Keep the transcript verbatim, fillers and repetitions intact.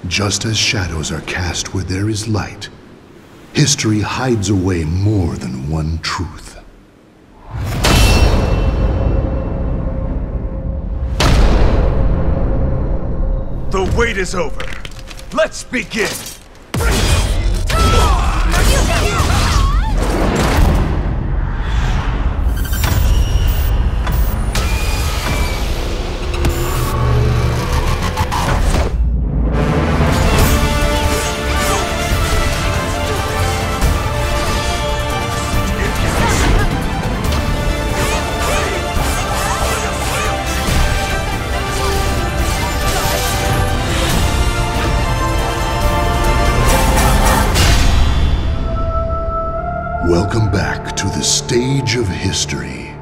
Just as shadows are cast where there is light, history hides away more than one truth. The wait is over. Let's begin! Welcome back to the stage of history.